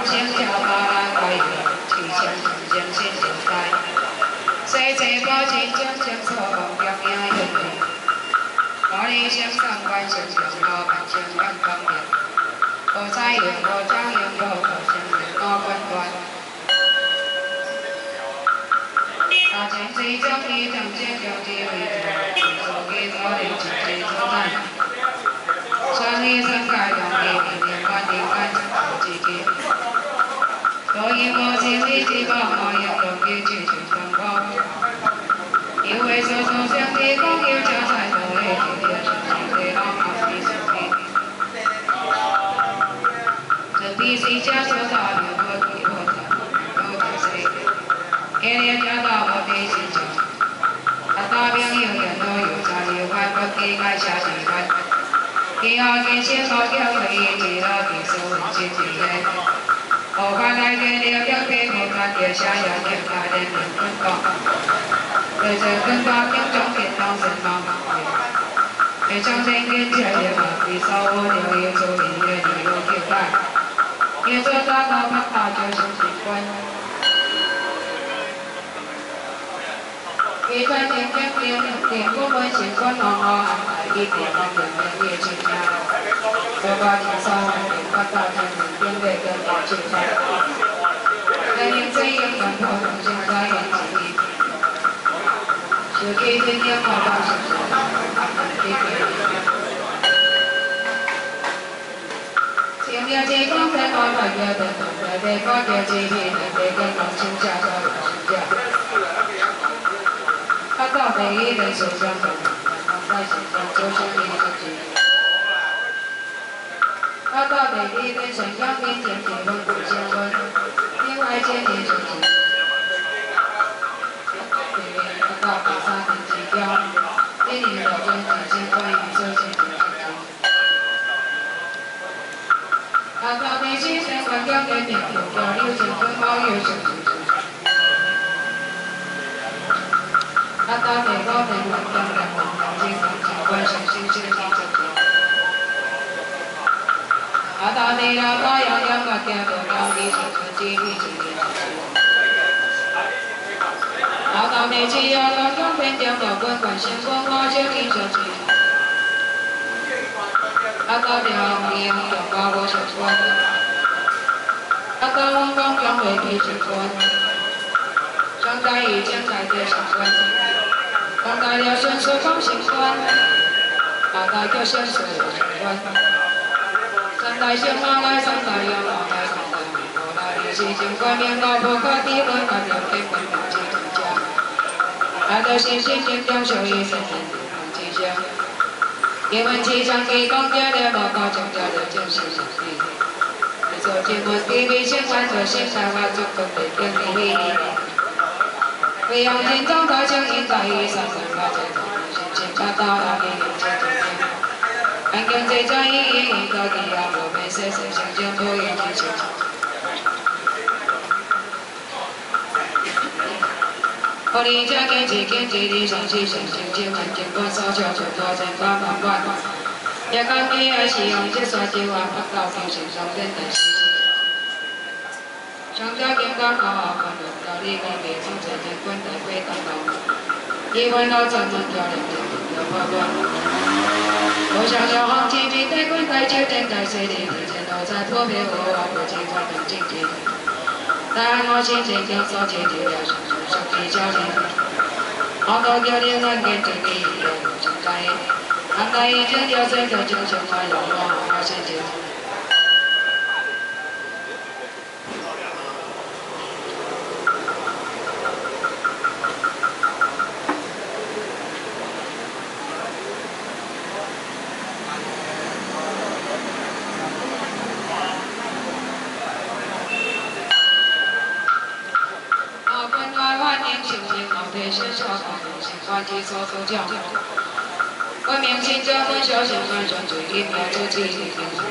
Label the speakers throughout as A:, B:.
A: 众生叫马来归，提倡人生现代。世界保持众生所望，业影有味。我理想上观想上老万千万方面，无彩用无照用无可相连我关关。大前水中伊长线用智慧做，手机所连自己所在。上医生界用伊连关连关自己。所以我心里只把我用伊去去分包。因为所相的朋友加在多的天天是谁老马的手里？这必须加所大的我对我的我对谁？天天加到我的心中，他大朋友人都有在有关不给爱下地关。以后见先好叫可以知道的是文字之类。我看来天天要给我看天下要天下的人分高。对这更高听众电脑神忙忙的，对上天跟前也忙，比少我留意做音乐的有期待，也做大高不怕就是习惯。一段天天点不分习惯好好安排一点点点也去家，我把天少晚点不到天点对跟我去看，人人这样感动，现在也记忆。就给天天跑到身上，前面这光在我那边的，那边高点这边那边跟老亲家到老亲家，他到北一的手上的，在手上就是你自己。他到北一的手上面前结婚不结婚，另外见你自己。到第三年指标，今年老中体现关于这些的事情。他到第七年关掉年年有交流成分包月成绩。他到第五年关掉两年经常关心新鲜的成绩。他到第六年要关掉的交流成绩率成绩。我到你只要当中变掉我管管先过我就听手机。我到了你用把我手关。我到我刚刚回去习惯。上台已经改变习惯。上台了先说讲习惯。下台就先说习惯。上台先马来，上台要马来，上台无来的事情观念我不可低分，我了解分了解。他的心心念中受益生生吉祥，因为吉祥的公家的报告中家的正是胜利。你做节目 TV 先关注现在我中国的电力。培养群众高兴应在于上上发展中，心情达到哪里有这种变化？环境最专业一个地方，我们谁谁相信不言之清楚。我离家经济理想是上心情环境管所求出多成百万万，也讲你爱是用这山就话发到精神上真的是。上家经过好好看到道理讲袂出在人管台北当道，因为老专门教人的要破关。我想要行情面对管台就电台水利以前都在破灭我不计划等经济。但我心情将所接的了上上去交流，我都叫你咱跟着你有上台，上台已经了解到精神快乐，我心情。关机所所教，我明清这本小心安全最一秒就记忆天天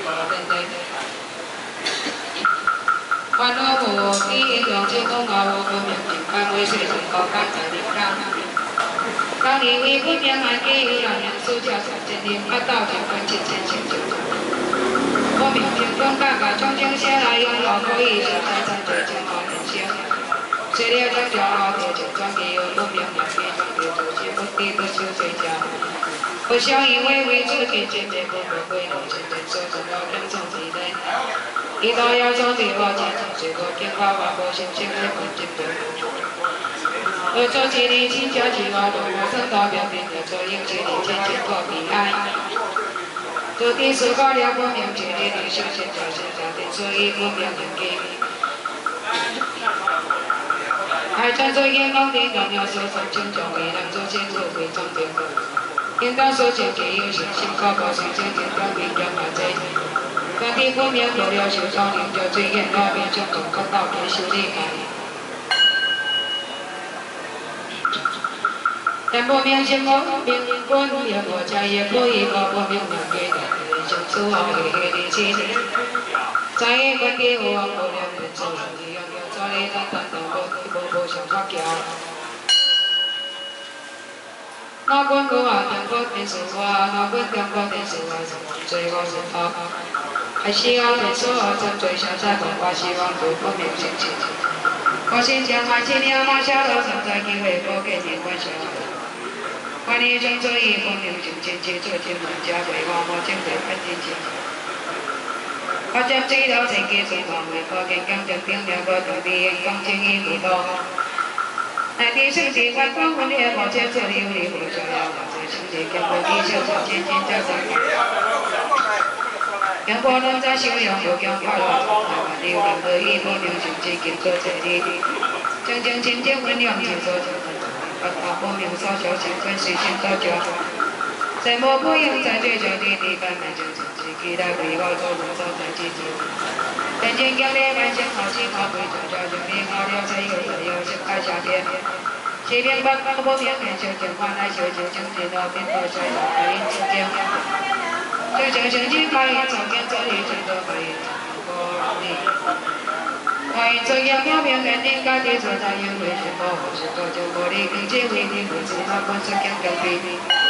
A: 烦恼无你用这讲话我不明白，安慰世人高干在灵感。当你为不明白给予让人暑假才真灵，不到就关键前前就。我明天讲大家从今下来用后可以上山参对正好人生。虽了将条路地就转机有不明了，非常的自信不敌不求谁家。不想以为为自己渐渐不可归路，渐渐所成了两种之类。伊到要从对我渐渐随我变化，我无心情的困境中。我做一年亲家计划，我生到表面要做应一年渐渐过平安。做第四个了不明一年的修行叫现家庭，所以不明年纪。还在做眼光的荣耀，所上请将未能做先做为重点。应当所见皆有信心，可保持正见当面向下者。当地不明有了受伤灵，就最严那边将同各道给修理开。但不明心我明官也国家也可以搞不明了给的，相处好的黑的气。在一个地方不了本事，一样要做你当当当不想发脚。我管我啊，中国电视我，我管中国电视我，最我是好。还希望电视我真最想在我，我希望不不明心情。我先将我今年马下路上在机会不给你关心。我呢将做一不明心情去做进门家为我我将对看进去。我将知道成绩最完美，我坚强将定了我到底讲情义不多。那第四季我光棍的我接这里有你不重要，这兄弟跟我弟兄做渐渐加上。让我能在修养不讲快乐，台湾的任何一不明心情经做这里，将将亲近温良去做这里，把他不明少小情分随心到家。在我不用在追求的地方，那就自己期待为我做多少在积极。人间经历万千好心好贵，就叫经历好了才有心开下天。西边北不明面修情，换来修情经济到边到衰老白银之间。就像曾经白银早间这里最多白银不容易。白银这样表面肯定家己所在因为什么？我是多久过的经济为你不知道本身讲讲比。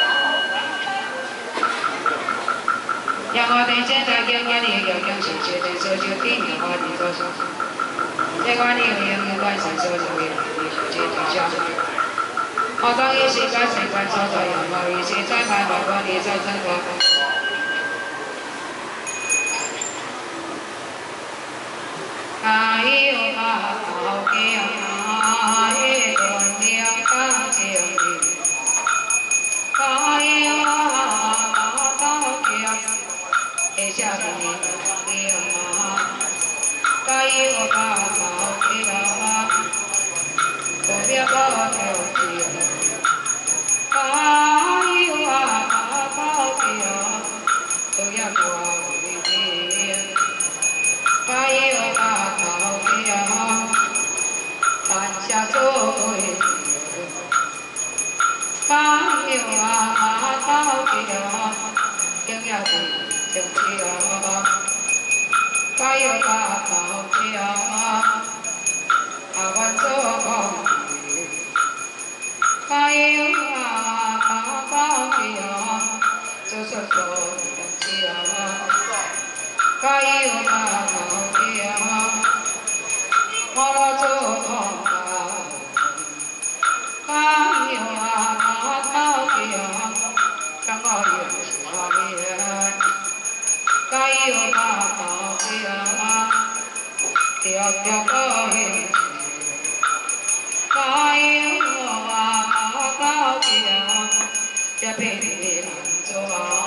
A: 让我哋现在见我哋有将是绝对所求地面我哋所说，在我哋有用关系所做嘅，你所接对象。我当一时间习惯所在用，我一时在买我我哋所生活。哎呦啊，好嘅啊，一个娘家叫你，哎呦啊，好嘅。下面的妈，该有爸爸的啦，不别把我丢弃。该有爸爸的啦，不要把我丢弃。该有爸爸的啦，按下座位。该有爸爸的啦，更要对。就这样，该有大道这样，我做工具。该有大道这样，就是做这样。该有大道这样，我做工具。该有大道这样，让我有下面。该有大道呀，条条高云该有大道呀，这辈子难做。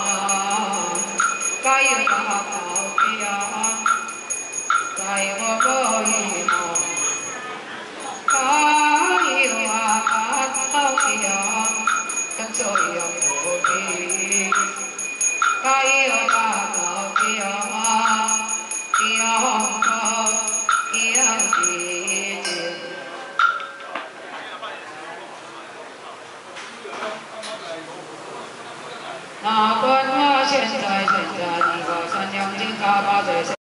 A: 该有大道呀，该我可以吗？该有大道呀，跟这样不离。该有大道。那管我现在，你我三两金卡巴在。